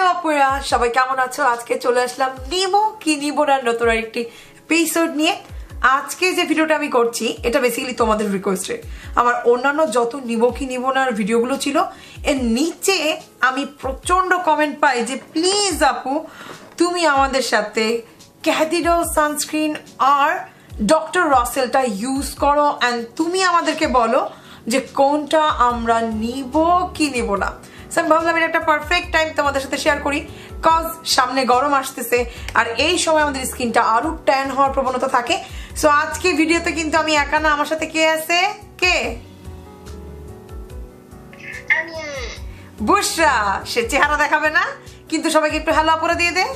Hello আপুরা, সবাই কেমন আছো? আজকে চলে আসলাম নিব কি নিব না নতুন আরেকটি এপিসোড নিয়ে। আজকে যে ভিডিওটা আমি করছি এটা বেসিক্যালি তোমাদের রিকোয়েস্টে। আমার অন্যান্য যত নিব কি নিব না ভিডিওগুলো ছিল এর নিচে আমি প্রচন্ড কমেন্ট পাই যে প্লিজ আপু তুমি আমাদের সাথে ক্যাথি সানস্ক্রিন আর ডক্টর রাসেলটা ইউজ করো অ্যান্ড তুমি আমাদেরকে বলো যে কোনটা আমরা নিব কি নিব না। আমি ভাবলাম এটা একটা পারফেক্ট টাইম তোমাদের সাথে শেয়ার করি, কজ সামনে গরম আসতেছে আর এই সময় আমাদের স্কিনটা আরো ট্যান হওয়ার প্রবণতা থাকে। সো আজকে ভিডিওতে কিন্তু আমি একা না, আমার সাথে কে আছে? কে? বুশরা। সে চেহারা দেখাবে না কিন্তু সবাইকে একটু হ্যালো আপুরা দিয়ে দে।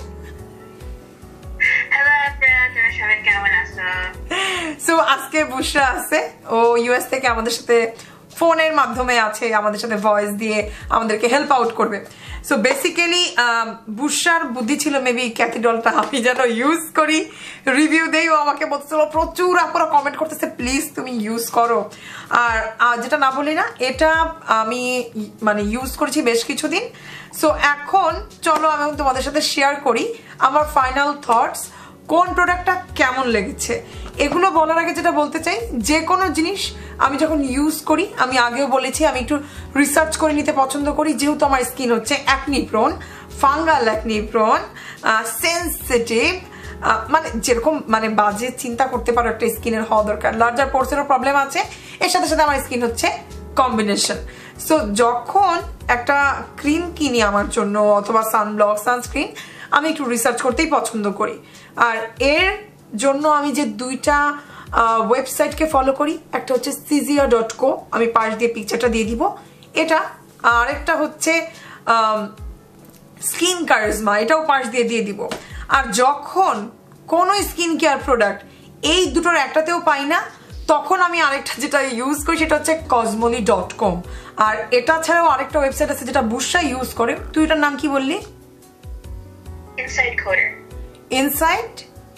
সো আজকে বুশরা আছে, ও ইউএস থেকে আমাদের সাথে ফোনের মাধ্যমে আছে, আমাদের সাথে ভয়েস দিয়ে আমাদেরকে হেল্প আউট করবে। সো বেসিক্যালি বুশরার বুদ্ধি ছিল মেবি ক্যাথিডলটা আমি যেন ইউজ করি, রিভিউ দেই। ও আমাকে বলতেছিল প্রচুর আপনারা কমেন্ট করতেছে প্লিজ তুমি ইউজ করো। আর যেটা না বলি না, এটা আমি মানে ইউজ করেছি বেশ কিছুদিন। সো এখন চলো আমি তোমাদের সাথে শেয়ার করি আমার ফাইনাল থটস, কোন প্রোডাক্টটা কেমন লেগেছে। এগুলো বলার আগে যেটা বলতে চাই, যে কোনো জিনিস আমি যখন ইউজ করি, আমি আগেও বলেছি আমি একটু রিসার্চ করে নিতে পছন্দ করি, যেহেতু আমার স্কিন হচ্ছে acne prone, fungal acne prone, sensitive, মানে যেরকম মানে বাজে চিন্তা করতে পারো একটা স্কিনের হওয়া দরকার। লার্জার পোর্সেরও প্রবলেম আছে, এর সাথে সাথে আমার স্কিন হচ্ছে কম্বিনেশন। সো যখন একটা ক্রিম কিনি আমার জন্য অথবা সানব্লক সানস্ক্রিন, আমি একটু রিসার্চ করতেই পছন্দ করি। আর এর জন্য আমি যে দুইটা ওয়েবসাইটকে ফলো করি, একটা হচ্ছে cizia.co, আমি পাশ দিয়ে পিকচারটা দিয়ে দিব এটা, আর একটা হচ্ছে স্কিন কারিজমা, এটাও পাশ দিয়ে দিব। আর যখন কোনো স্কিন কেয়ার প্রোডাক্ট এই দুটোর একটাতেও পাই না, তখন আমি আরেকটা যেটা ইউজ করি সেটা হচ্ছে cosmoli.com। আর এটা ছাড়াও আরেকটা ওয়েবসাইট আছে যেটা বুশরা ইউজ করে, তুই এটার নাম কি বললি? Inside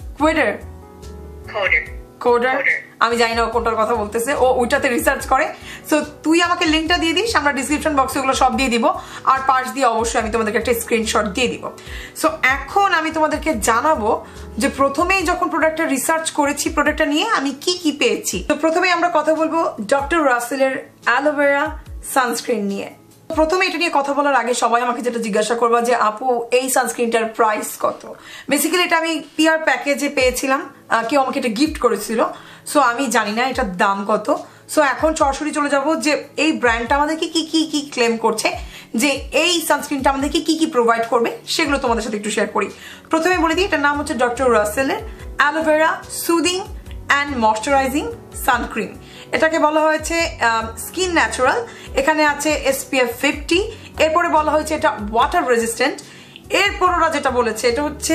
coder. আমি জানি না কোনটার কথা বলতেছে, ও ওইটাতে রিসার্চ করে। সো তুই আমাকে লিঙ্কটা দিয়ে দিস, আমরা ডিসক্রিপশন বক্সে ওগুলো সব দিয়ে দিব, আর পাশ দিয়ে অবশ্যই আমি তোমাদেরকে একটা স্ক্রিনশট দিয়ে দিব। সো এখন আমি তোমাদেরকে জানাবো যে প্রথমেই যখন প্রোডাক্টটা রিসার্চ করেছি প্রোডাক্টটা নিয়ে আমি কি কি পেয়েছি। তো প্রথমেই আমরা কথা বলবো ডক্টর রাসেলের অ্যালোভেরা সানস্ক্রিন নিয়ে। প্রথমে এটা নিয়ে কথা বলার আগে সবাই আমাকে যেটা জিজ্ঞাসা করবা যে আপু এই সানস্ক্রিনটার প্রাইস কত। বেসিক্যালি এটা আমি পিআর প্যাকেজে পেয়েছিলাম, কেউ আমাকে এটা গিফট করেছিল। সো আমি জানি না এটার দাম কত। সো এখন সরাসরি চলে যাব যে এই ব্র্যান্ডটা আমাদেরকে কি কি কি ক্লেম করছে, যে এই সানস্ক্রিনটা আমাদেরকে কি কি প্রোভাইড করবে সেগুলো তোমাদের সাথে একটু শেয়ার করি। প্রথমে বলে দিই এটার নাম হচ্ছে ডক্টর রাসেলের aloe vera soothing and moisturising suncream. এটাকে বলা হয়েছে স্কিন ন্যাচারাল, এখানে আছে SPF 50, এরপরে বলা হয়েছে এটা ওয়াটার রেজিস্ট্যান্ট, এরপর ওরা যেটা বলেছে এটা হচ্ছে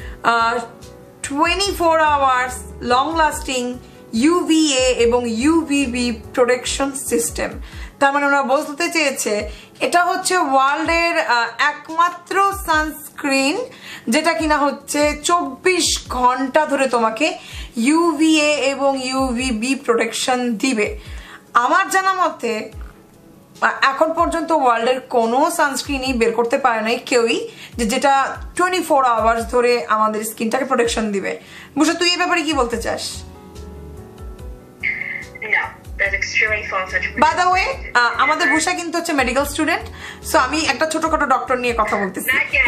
24 আওয়ার্স লং লাস্টিং UVA এবং UVB প্রোটেকশন সিস্টেম। তার মানে ওরা বলতে চেয়েছে এটা হচ্ছে ওয়ার্ল্ডের একমাত্র সানস্ক্রিন যেটা কিনা হচ্ছে 24 ঘন্টা ধরে তোমাকে UVA এবং UVB প্রোটেকশন দিবে। আমার জানা মতে এখন পর্যন্ত ওয়ার্ল্ডের কোনো সানস্ক্রিনই বের করতে পারে নাই কেউই যেটা 24 আওয়ার্স ধরে আমাদের স্কিনটাকে প্রোটেকশন দিবে। বুঝো তুই এই ব্যাপারে কি বলতে চাস? বাই দ্য ওয়ে আমাদের বুশা কিন্তু হচ্ছে মেডিকেল স্টুডেন্ট, সো আমি একটা ছোটখাটো ডক্টর নিয়ে কথা বলতেছি।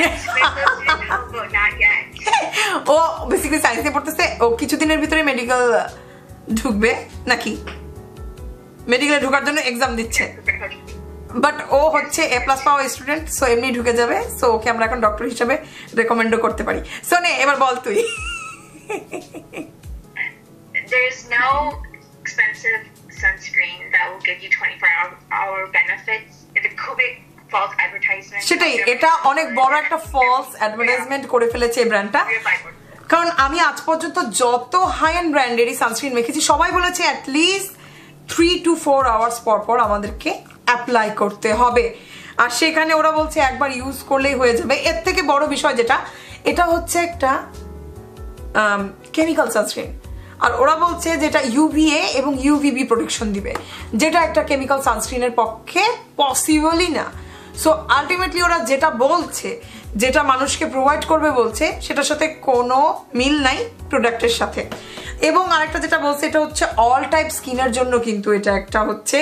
ও বেসিক্যালি সায়েন্সে পড়তেছে, ও কিছুদিনের ভিতরে মেডিকেল ঢুকবে নাকি, মেডিকেলে ঢোকার জন্য এক্সাম দিচ্ছে, বাট ও হচ্ছে A+ পাওয়া স্টুডেন্ট, সো এমনি ঢুকে যাবে। সো ওকে আমরা এখন ডক্টর হিসেবে রেকমেন্ডও করতে পারি। সো নে এবার বল তুই। There is no expensive sunscreen that will give you 24-hour benefits. It's a খুবই false advertisement. সেটাই, এটা অনেক বড় একটা ফলস অ্যাডভার্টাইজমেন্ট করে ফেলেছে এই ব্র্যান্ডটা। কারণ আমি আজ পর্যন্ত যত হাই এন্ড ব্র্যান্ডেরই সানস্ক্রিন মেখেছি সবাই বলেছে অ্যাটলিস্ট 3 to 4 আওয়ার্স পর পর আমাদেরকে অ্যাপ্লাই করতে হবে, আর সেখানে ওরা বলছে একবার ইউজ করলেই হয়ে যাবে। এর থেকে বড় বিষয় যেটা, এটা হচ্ছে একটা কেমিক্যাল সানস্ক্রিন, আর ওরা বলছে যেটা UVA এবং UVB প্রোটেকশন দিবে, যেটা একটা কেমিক্যাল সানস্ক্রিনের পক্ষে পসিবলই না। সো আলটিমেটলি ওরা যেটা বলছে, যেটা মানুষকে প্রোভাইড করবে বলছে, সেটার সাথে কোনো মিল নাই প্রোডাক্টের সাথে। এবং আরেকটা যেটা বলছে, এটা হচ্ছে অল টাইপ স্কিনের জন্য কিন্তু এটা একটা হচ্ছে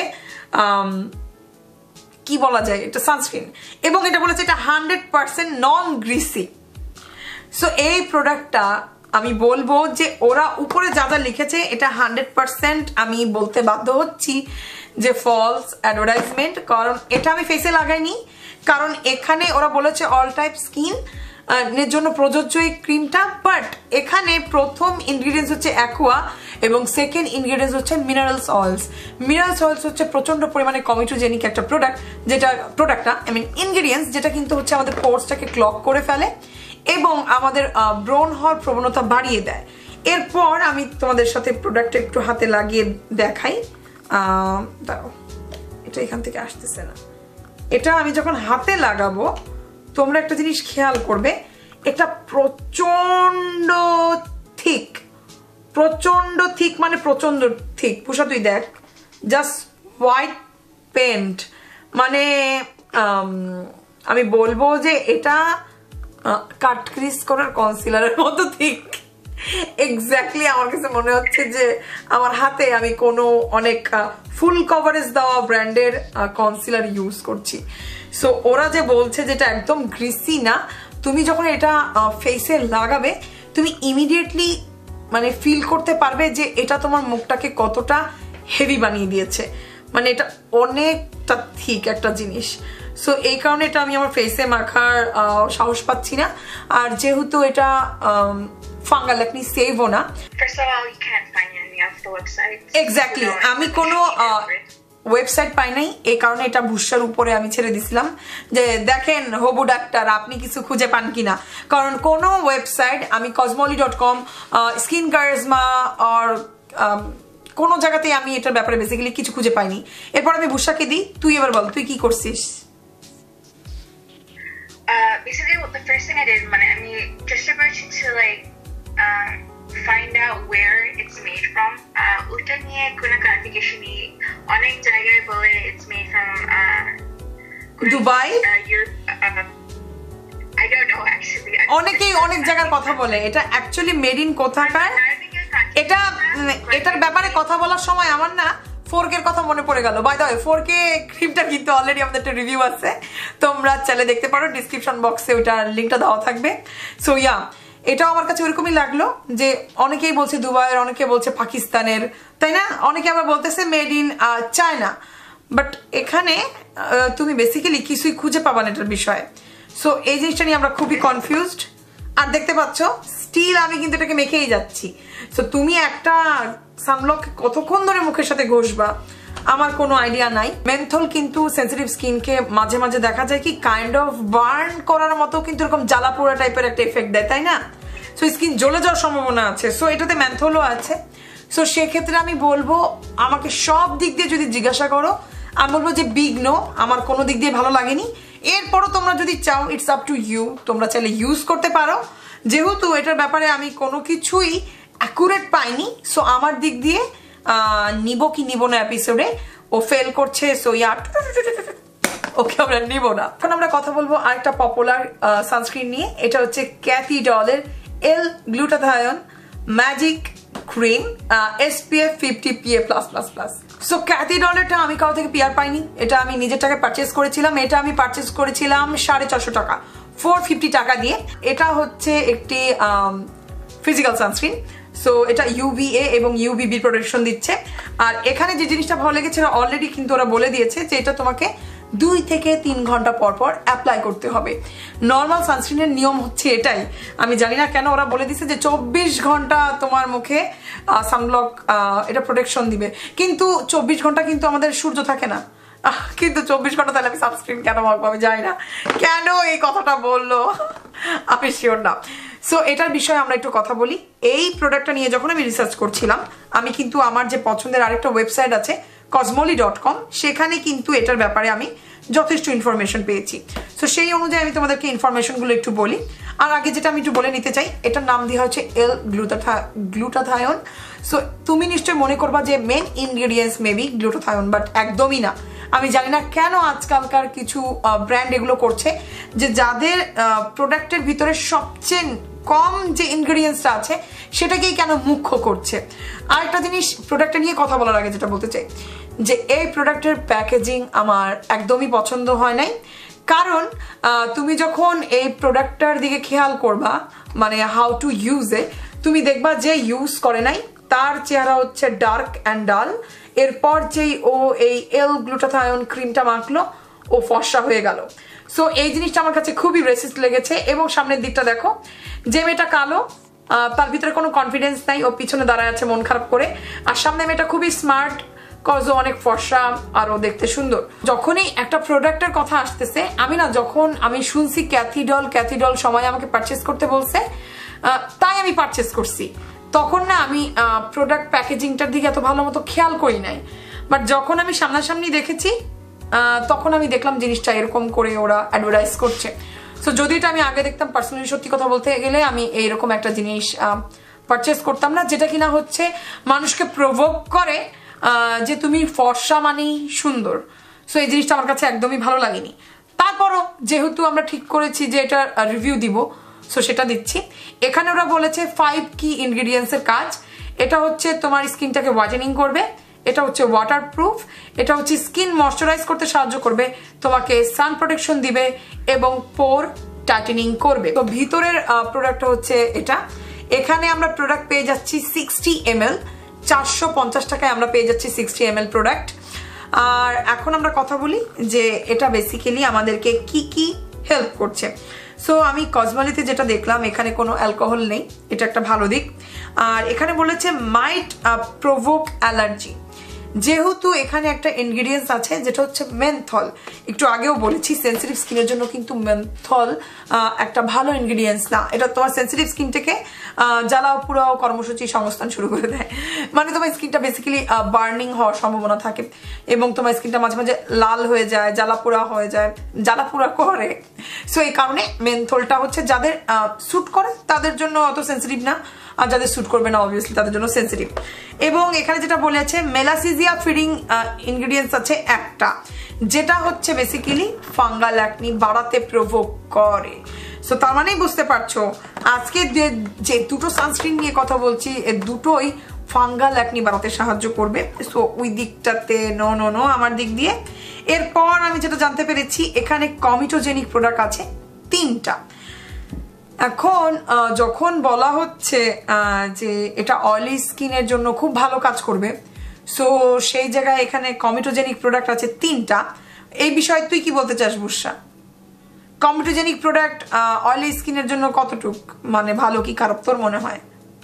কি বলা যায়, এটা সানস্ক্রিন। এবং এটা বলেছে এটা 100% নন গ্রিসি। সো এই প্রোডাক্টটা আমি বলবো যে ওরা উপরে যা যা লিখেছে এটা 100% আমি বলতে বাধ্য হচ্ছি যে ফলস অ্যাডভার্টাইজমেন্ট, কারণ এটা আমি ফেসে লাগাইনি। কারণ এখানে ওরা বলেছে অল টাইপ স্কিন এর জন্য প্রযোজ্য এই ক্রিমটা, বাট এখানে প্রথম ইনগ্রিডিয়েন্টস হচ্ছে অ্যাকুয়া এবং সেকেন্ড ইনগ্রিডিয়েন্টস হচ্ছে মিনারেলস অয়েলস। মিনারেলস অয়েলস হচ্ছে প্রচন্ড পরিমাণে কমিটোজেনিক একটা প্রোডাক্ট, যেটা প্রোডাক্টটা আই মিন ইনগ্রিডিয়েন্টস, যেটা কিন্তু হচ্ছে আমাদের পোর্সটাকে ক্লগ করে ফেলে এবং আমাদের ব্রণ হওয়ার প্রবণতা বাড়িয়ে দেয়। এরপর আমি তোমাদের সাথে প্রোডাক্টটা একটু হাতে লাগিয়ে দেখাই। দাঁড়াও, এটা এখান থেকে আসতেছে না। এটা আমি যখন হাতে লাগাবো তোমরা একটা জিনিস খেয়াল করবে, এটা প্রচন্ড থিক, প্রচন্ড থিক, মানে প্রচন্ড থিক। পুষা তুই দেখ, জাস্ট হোয়াইট পেন্ট, মানে আমি বলবো যে এটা কাট ক্রিস করার কনসিলারের মতো থিক। এক্স্যাক্টলি আমার কাছে মনে হচ্ছে যে আমার হাতে আমি কোনো অনেক ফুল কভারেজ দেওয়া ব্র্যান্ডের কনসিলার ইউজ করছি। সো ওরা যে বলছে যেটা একদম গ্রিসি না, তুমি যখন এটা ফেসে লাগাবে তুমি ইমিডিয়েটলি মানে ফিল করতে পারবে যে এটা তোমার মুখটাকে কতটা হেভি বানিয়ে দিয়েছে, মানে এটা অনেকটা থিক একটা জিনিস। সো এই কারণে এটা আমি আমার ফেসে মাখার সাহস পাচ্ছি না। আর যেহেতু এটা ফাঙ্গাল একনি সেভও না, এক্স্যাক্টলি আমি কোনো ওয়েবসাইট পাই নাই, এই কারণে এটা বুশার উপরে আমি ছেড়ে দিছিলাম যে দেখেন হবু ডাক্তার আপনি কিছু খুঁজে পান কিনা। কারণ কোনো ওয়েবসাইট, আমি cosmoli.com, স্কিন কারিজমা আর কোনো জায়গাতেই আমি এটার ব্যাপারে বেসিক্যালি কিছু খুঁজে পাইনি। এরপর আমি বুশাকে দিই, তুই এবার বল তুই কি করছিস? Basically, the first thing I did, I mean, just searching to find out where it's made from. Uta niye kuna clarification ni. Onek jagay bole it's made from Dubai. I don't know actually. অনেকেই অনেক জায়গার কথা বলে, এটা actually made in কোথাকার, এটা এটার ব্যাপারে কথা বলার সময় আমার না ফোরকের কথা মনে পড়ে গেল। বাই দ্য ওয়ে, 4K ক্রিমটা কিন্তু অলরেডি আমাদের একটা রিভিউ আছে, তোমরা চাইলে দেখতে পারো, ডিসক্রিপশন বক্সে ওইটার লিঙ্কটা দেওয়া থাকবে। সো ইয়া, এটাও আমার কাছে ওইরকমই লাগলো যে অনেকেই বলছে দুবাইয়ের, অনেকে বলছে পাকিস্তানের, তাই না? অনেকে আবার বলতেছে মেড ইন চায়না, বাট এখানে তুমি বেসিক্যালি কিছুই খুঁজে পাবা না এটার বিষয়ে। সো এই জিনিসটা নিয়ে আমরা খুবই কনফিউজড। আর দেখতে পাচ্ছ স্টিল আমি কিন্তু এটাকে মেখেই যাচ্ছি। সো তুমি একটা সানব্লক কতক্ষণ ধরে মুখের সাথে ঘষবা আমার কোনো আইডিয়া নাই। মেন্থল কিন্তু সেন্সিটিভ স্কিনকে মাঝে মাঝে দেখা যায় কি কাইন্ড অফ বার্ন করার মতো কিন্তু এরকম জ্বালা পোড়া টাইপের একটা এফেক্ট দেয়, তাই না? সো স্কিন জ্বলে যাওয়ার সম্ভাবনা আছে। সো এটাতে মেন্থলও আছে। সো সেক্ষেত্রে আমি বলবো, আমাকে সব দিক দিয়ে যদি জিজ্ঞাসা করো, আমি বলবো যে বিগ নো, আমার কোনো দিক দিয়ে ভালো লাগেনি। এরপরও তোমরা যদি চাও, ইটস আপ টু ইউ, তোমরা চাইলে ইউজ করতে পারো। যেহেতু এটার ব্যাপারে আমি কোনো কিছুই অ্যাকুরেট পাইনি, সো আমার দিক দিয়ে নিব কি নিব না এপিসোডে ও ফেল করছে। সো ইয়ার ওকে আমরা নিব না। এখন আমরা কথা বলবো আরেকটা পপুলার সানস্ক্রিন নিয়ে। এটা হচ্ছে ক্যাথি ডলের L-Glutathione magic cream SPF 50 PA+++। So Kathy ডলেরটা আমি কারো থেকে পিআর পাইনি, এটা আমি নিজের টাকায় পারচেস করেছিলাম। এটা আমি পারচেস করেছিলাম 450 টাকা, 450 টাকা দিয়ে। এটা হচ্ছে একটি ফিজিক্যাল সানস্ক্রিন। সো এটা UVA এবং UVB প্রোটেকশন দিচ্ছে। আর এখানে যে জিনিসটা ভালো লেগেছে, অলরেডি কিন্তু ওরা বলে দিয়েছে যে এটা তোমাকে 2 থেকে 3 ঘন্টা পর পর অ্যাপ্লাই করতে হবে। নর্মাল সানস্ক্রিনের নিয়ম হচ্ছে এটাই, আমি জানি না কেন ওরা বলে দিচ্ছে যে 24 ঘন্টা তোমার মুখে সানব্লক এটা প্রোটেকশন দিবে। কিন্তু 24 ঘন্টা কিন্তু আমাদের সূর্য থাকে না, কিন্তু 24 ঘন্টা তাহলে আমি সানস্ক্রিন কেন মাখবো? আমি জানি না কেন এই কথাটা বললো, আমি শিওর না। সো এটার বিষয়ে আমরা একটু কথা বলি। এই প্রোডাক্টটা নিয়ে যখন আমি রিসার্চ করছিলাম, আমি কিন্তু আমার যে পছন্দের আরেকটা ওয়েবসাইট আছে cosmoli.com, সেখানে কিন্তু এটার ব্যাপারে আমি যথেষ্ট ইনফরমেশন পেয়েছি। সো সেই অনুযায়ী আমি তোমাদেরকে ইনফরমেশনগুলো একটু বলি। আর আগে যেটা আমি একটু বলে নিতে চাই, এটার নাম দেওয়া হচ্ছে L-Glutathione। সো তুমি নিশ্চয়ই মনে করবা যে main ingredients maybe glutathione, but একদমই না। আমি জানি না কেন আজকালকার কিছু ব্র্যান্ড এগুলো করছে, যে যাদের প্রোডাক্টের ভিতরে সবচেয়ে কম যে ইনগ্রেডিয়েন্টসটা আছে সেটাকেই কেন মুখ্য করছে। আরেকটা জিনিস প্রোডাক্টটা নিয়ে কথা বলার আগে যেটা বলতে চাই, যে এই প্রোডাক্টের প্যাকেজিং আমার একদমই পছন্দ হয় নাই। কারণ তুমি যখন এই প্রোডাক্টটার দিকে খেয়াল করবা, মানে হাউ টু ইউজ এ, তুমি দেখবা যে ইউজ করে নাই তার চেহারা হচ্ছে ডার্ক অ্যান্ড ডাল। এরপর যেই ও এই L-Glutathione ক্রিমটা মাখলো ও ফর্সা হয়ে গেল। সো এই জিনিসটা আমার কাছে খুবই রেসিস্ট লেগেছে। এবং সামনের দিকটা দেখো, যে মেয়েটা কালো তার ভিতরে কোনো কনফিডেন্স নাই, ও পিছনে দাঁড়ায় আছে মন খারাপ করে। আর সামনে মেয়েটা খুবই স্মার্ট, কজ ও অনেক ফর্সা আর ও দেখতে সুন্দর। যখনই একটা প্রোডাক্টের কথা আসতেছে, যখন আমি শুনছি ক্যাথি ডল সময় আমাকে পারচেস করতে বলছে, তাই আমি পারচেস করছি। তখন না আমি প্রোডাক্ট প্যাকেজিংটার দিকে এত ভালো মতো খেয়াল করি নাই। বাট যখন আমি সামনাসামনি দেখেছি, তখন আমি দেখলাম জিনিসটা এরকম করে ওরা অ্যাডভার্টাইজ করছে। সো যদি এটা আমি আগে দেখতাম, পার্সোনালি সত্যি কথা বলতে গেলে আমি এইরকম একটা জিনিস পারচেস করতাম না, যেটা কিনা হচ্ছে মানুষকে প্রভোক করে যে তুমি ফর্সা মানেই সুন্দর। সো এই জিনিসটা আমার কাছে একদমই ভালো লাগেনি। তারপরও যেহেতু আমরা ঠিক করেছি যে এটা রিভিউ দিব, সো সেটা দিচ্ছি। এখানে ওরা বলেছে 5 কি ইনগ্রেডিয়েন্টসের কাজ। এটা হচ্ছে তোমার স্কিনটাকে হোয়াইটেনিং করবে, এটা হচ্ছে ওয়াটারপ্রুফ, এটা হচ্ছে স্কিন ময়শ্চারাইজ করতে সাহায্য করবে, তোমাকে সান প্রোটেকশন দিবে এবং পোর টাইটেনিং করবে। তো ভিতরের প্রোডাক্টটা হচ্ছে এটা। এখানে আমরা প্রোডাক্ট পেয়ে যাচ্ছি 60 ml, 450 টাকায় আমরা পেয়ে যাচ্ছি 60 ml প্রোডাক্ট। আর এখন আমরা কথা বলি যে এটা বেসিক্যালি আমাদেরকে কি কি হেল্প করছে। সো আমি কসমেটিতে যেটা দেখলাম, এখানে কোনো অ্যালকোহল নেই, এটা একটা ভালো দিক। আর এখানে বলেছে মাইট প্রভোক অ্যালার্জি। যেহেতু এখানে একটা ইনগ্রেডিয়েন্টস আছে যেটা হচ্ছে মেনথল, একটু আগেও বলেছি সেন্সিটিভ স্কিনের জন্য কিন্তু মেনথল একটা ভালো ইনগ্রেডিয়েন্টস না। এটা তোমার সেন্সিটিভ স্কিনটাকে জ্বালাও পুরাও কর্মসূচি সংস্থান শুরু করে দেয়। মানে তোমার স্কিনটা বেসিক্যালি বার্নিং হওয়ার সম্ভাবনা থাকে এবং তোমার স্কিনটা মাঝে মাঝে লাল হয়ে যায়, জ্বালাপোড়া হয়ে যায়, জ্বালাপোড়া করে। সো এই কারণে মেনথলটা হচ্ছে যাদের স্যুট করে তাদের জন্য অত সেন্সিটিভ না, আর যাদের স্যুট করবে না অবভিয়াসলি তাদের জন্য সেন্সিটিভ। এবং এখানে যেটা বলেছে মেলাসিজিয়া ফিডিং ইনগ্রেডিয়েন্টস আছে একটা, যেটা হচ্ছে বেসিক্যালি ফাঙ্গাল অ্যাকনি বাড়াতে প্রভোক করে। সো তার মানেই বুঝতে পারছো আজকে যে দুটো সানস্ক্রিন নিয়ে কথা বলছি, এর দুটোই ফাঙ্গাল অ্যাকনি বাড়াতে সাহায্য করবে। সো ওই দিকটাতে নো আমার দিক দিয়ে। এরপর আমি যেটা জানতে পেরেছি, এখানে কমিটোজেনিক প্রোডাক্ট আছে 3টা। এখন যখন বলা হচ্ছে যে এটা অয়েলি স্কিনের জন্য খুব ভালো কাজ করবে, সো সেই জায়গায় এখানে কমিটোজেনিক প্রোডাক্ট আছে 3টা। এই বিষয়ে তুই কি বলতে চাস বুসরা? কমিটোজেনিক প্রোডাক্ট অয়েলি স্কিনের জন্য কতটুক মানে ভালো কি খারাপ তোর মনে হয়?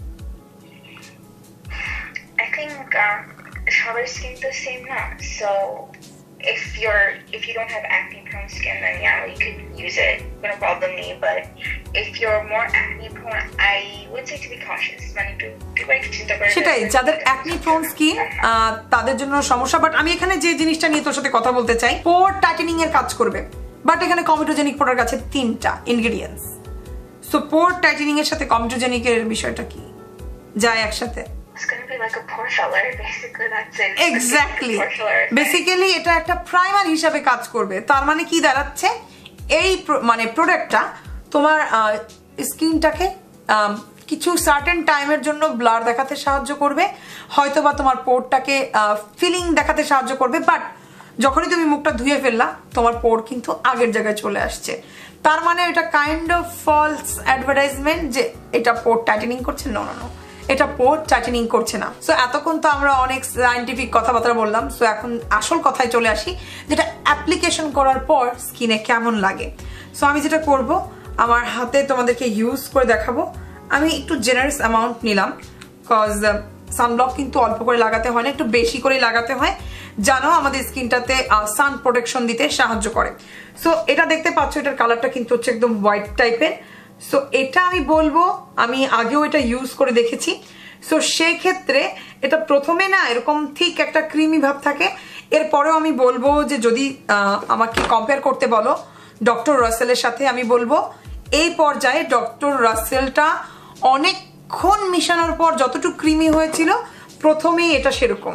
I think সবার স্কিন তো সেম না, so if you don't have acne prone skin, then yeah, you could use it, no problem me. But if you're more acne prone, I would say to be cautious. সেটাই, যাদের acne prone skin তাদের জন্য সমস্যা। But আমি এখানে যে জিনিসটা নিয়ে তোর সাথে কথা বলতে চাই, পোর টাইটেনিং এর কাজ করবে। বাট এখানে কমিটোজেনিক প্রোডাক্ট আছে 3টা ইনগ্রেডিয়েন্টস। সো পোর টাইটেনিং এর সাথে কমিটোজেনিক এর বিষয়টা কি যায় একসাথে? It's going to be like a pore filler, basically. That's it. Exactly. Basically এটা একটা প্রাইমার হিসাবে কাজ করবে। তার মানে কি দাঁড়াচ্ছে, এই মানে প্রোডাক্টটা তোমার স্কিনটাকে কিছু সার্টেন টাইমের জন্য ব্লার দেখাতে সাহায্য করবে, হয়তো বা তোমার পোরটাকে ফিলিং দেখাতে সাহায্য করবে। বাট যখনই তুমি মুখটা ধুয়ে ফেললা, তোমার পোর কিন্তু আগের জায়গায় চলে আসছে। তার মানে এটা কাইন্ড অফ ফলস অ্যাডভার্টাইজমেন্ট যে এটা পোর টাইটেনিং করছে। নো, এটা পোর টাইটেনিং করছে না। সো এতক্ষণ তো আমরা অনেক সায়েন্টিফিক কথাবার্তা বললাম। সো এখন আসল কথায় চলে আসি, যেটা অ্যাপ্লিকেশন করার পর স্কিনে কেমন লাগে। সো আমি যেটা করব, আমার হাতে তোমাদেরকে ইউজ করে দেখাবো। আমি একটু জেনারেস অ্যামাউন্ট নিলাম, কজ সানব্লক কিন্তু অল্প করে লাগাতে হয় না, একটু বেশি করে লাগাতে হয়, জানো আমাদের স্কিনটাতে সান প্রোটেকশন দিতে সাহায্য করে। সো এটা দেখতে পাচ্ছ, এটার কালারটা কিন্তু হচ্ছে একদম হোয়াইট টাইপের। সো এটা আমি বলবো, আমি আগেও এটা ইউজ করে দেখেছি। সো সেই ক্ষেত্রে এটা প্রথমে না এরকম ঠিক একটা ক্রিমি ভাব থাকে। এরপরেও আমি বলবো যে যদি আমাকে কম্পেয়ার করতে বলো ডক্টর রাসেলের সাথে, আমি বলবো এই পর্যায়ে ডক্টর রাসেলটা অনেকক্ষণ মিশানোর পর যতটুকু ক্রিমি হয়েছিল প্রথমেই এটা সেরকম।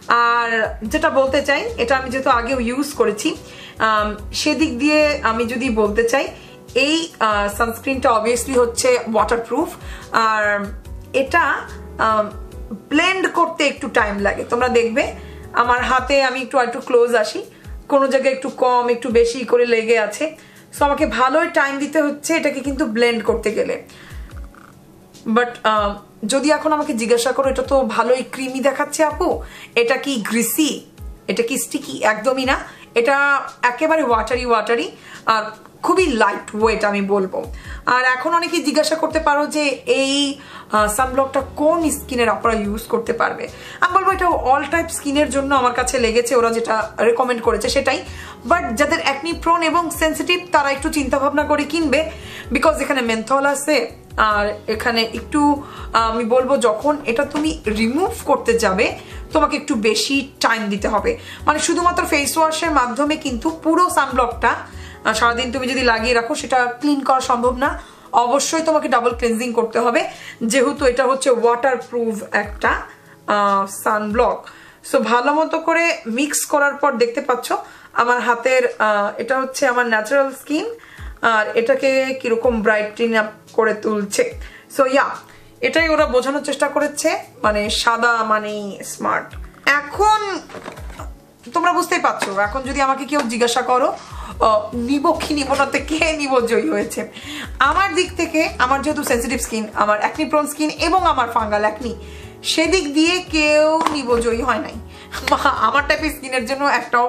আর যেটা বলতে চাই, এটা আমি যেহেতু আগেও ইউজ করেছি, সেদিক দিয়ে আমি যদি বলতে চাই, এই সানস্ক্রিনটা অবভিয়াসলি হচ্ছে ওয়াটারপ্রুফ, আর এটা ব্লেন্ড করতে একটু টাইম লাগে। তোমরা দেখবে আমার হাতে, আমি একটু ক্লোজ আসি, কোনো জায়গায় একটু কম একটু বেশি করে লেগে আছে। সো আমাকে ভালোই টাইম দিতে হচ্ছে এটাকে কিন্তু ব্লেন্ড করতে গেলে। বাট যদি এখন আমাকে জিজ্ঞাসা করো এটা তো ভালোই ক্রিমি দেখাচ্ছে আপু, এটা কি গ্রিসি, এটা কি স্টিকি? একদমই না, এটা একেবারে ওয়াটারি আর খুবই লাইট ওয়েট আমি বলবো। আর এখন অনেকেই জিজ্ঞাসা করতে পারো যে এই সানব্লকটা কোন স্কিনের আপনারা ইউজ করতে পারবে। আমি বলবো এটা অল টাইপ স্কিনের জন্য আমার কাছে লেগেছে, ওরা যেটা রেকমেন্ড করেছে সেটাই। বাট যাদের অ্যাকনি প্রোন এবং সেন্সিটিভ তারা একটু চিন্তা ভাবনা করে কিনবে, বিকজ এখানে মেন্থল আছে। আর এখানে একটু আমি বলবো যখন এটা তুমি রিমুভ করতে যাবে তোমাকে একটু বেশি টাইম দিতে হবে। মানে শুধুমাত্র ফেস ওয়াশের মাধ্যমে কিন্তু পুরো সানব্লকটা সারাদিন তুমি যদি লাগিয়ে রাখো সেটা ক্লিন করা সম্ভব না। অবশ্যই তোমাকে ডাবল ক্লিনজিং করতে হবে, যেহেতু এটা হচ্ছে ওয়াটারপ্রুফ একটা সানব্লক। সো ভালো মতো করে মিক্স করার পর দেখতে পাচ্ছ আমার হাতের, এটা হচ্ছে আমার ন্যাচারাল স্কিন, আর এটাকে কিরকম ব্রাইটেন আপ করে তুলছে। সো ইয়া, এটাই ওরা বোঝানোর চেষ্টা করেছে, মানে সাদা মানে স্মার্ট। এখন তোমরা বুঝতেই পারছো, এখন যদি আমাকে কেউ জিজ্ঞাসা করো নিব কি নিব নাতে কে নিব জয়ী হয়েছে, আমার দিক থেকে আমার যেহেতু সেন্সিটিভ স্কিন, আমার অ্যাকনি প্রোন স্কিন এবং আমার ফাঙ্গাল অ্যাকনি, সেদিক দিয়ে কেউ নিব জয়ী হয় নাই। আমার টাইপের স্কিনের জন্য একটাও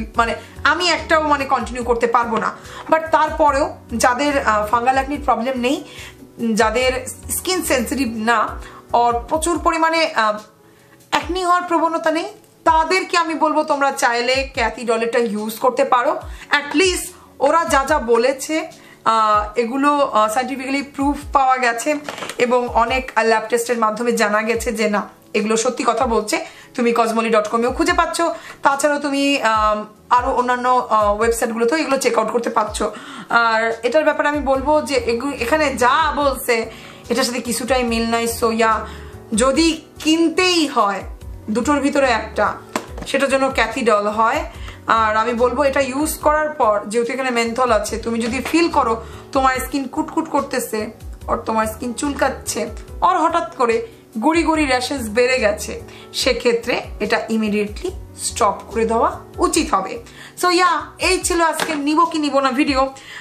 আমি একটাও কন্টিনিউ করতে পারবো না। বাট তারপরেও যাদের ফাঙ্গাল অ্যাকনির প্রবলেম নেই, যাদের স্কিন সেন্সিটিভ না, আর প্রচুর পরিমাণে অ্যাকনি হওয়ার প্রবণতা নেই, তাদেরকে আমি বলবো তোমরা চাইলে ক্যাথি ডলেটা ইউজ করতে পারো। অ্যাটলিস্ট ওরা যা যা বলেছে এগুলো সায়েন্টিফিক্যালি প্রুফ পাওয়া গেছে এবং অনেক ল্যাব টেস্টের মাধ্যমে জানা গেছে যে না, এগুলো সত্যি কথা বলছে। তুমি cosmoli.com-এও খুঁজে পাচ্ছ, তাছাড়াও তুমি আরো অন্যান্য ওয়েবসাইটগুলোতেও এগুলো চেক আউট করতে পারছো। আর এটার ব্যাপারে আমি বলবো যে এখানে যা বলছে এটার সাথে কিছুটাই মিল নাই। সো ইয়া, যদি কিনতেই হয় দুটোর ভিতরে একটা, সেটার জন্য ক্যাথি ডল হয়। আর আমি বলবো এটা ইউজ করার পর, যেহেতু এখানে মেন্থল আছে, তুমি যদি ফিল করো তোমার স্কিন কুটকুট করতেছে, আর তোমার স্কিন চুলকাচ্ছে, আর হঠাৎ করে গুড়ি গুড়ি র্যাশেস বেড়ে গেছে, সেক্ষেত্রে এটা ইমিডিয়েটলি স্টপ করে দেওয়া উচিত হবে। সো ইয়া, এই ছিল আজকে নিব কি নিব না ভিডিও।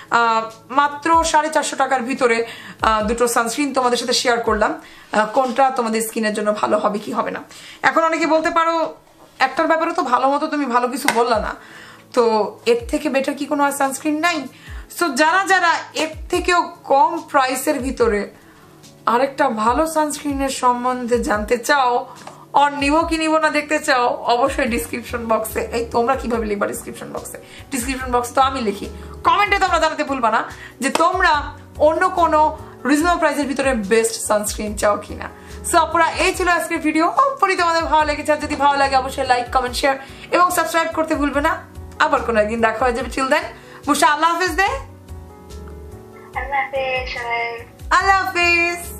মাত্র 450 টাকার ভিতরে দুটো সানস্ক্রিন তোমাদের সাথে শেয়ার করলাম, কোনটা তোমাদের স্কিনের জন্য ভালো হবে কি হবে না। এখন অনেকে বলতে পারো একটার ব্যাপারে তো ভালো মতো তুমি ভালো কিছু বললা না, তো এর থেকে বেটার কি কোনো আর সানস্ক্রিন নাই? সো যারা যারা এর থেকেও কম প্রাইসের ভিতরে আরেকটা ভালো সানস্ক্রিনের সম্বন্ধে জানতে চাও, আর নিব কি নিব না দেখতে চাও, অবশ্যই ডিসক্রিপশন বক্সে, এই তোমরা কিভাবে লিখবা ডিসক্রিপশন বক্সে, ডিসক্রিপশন বক্স তো আমি লিখি, কমেন্টে তোমরা জানাতে ভুলবা না যে তোমরা অন্য কোনো রিজনেবল প্রাইসের ভিতরে বেস্ট সানস্ক্রিন চাও কিনা। সো আপনারা, এই ছিল আজকের ভিডিও। হোপফুলি তোমাদের ভালো লেগেছে, আর যদি ভালো লাগে অবশ্যই লাইক, কমেন্ট, শেয়ার এবং সাবস্ক্রাইব করতে ভুলবে না। আবার কোনো একদিন দেখা হয়ে যাবে। টিল দেন, বুশা, আল্লাহ হাফেজ দে। আল্লাহ হাফেজ। আল্লাহ হাফেজ।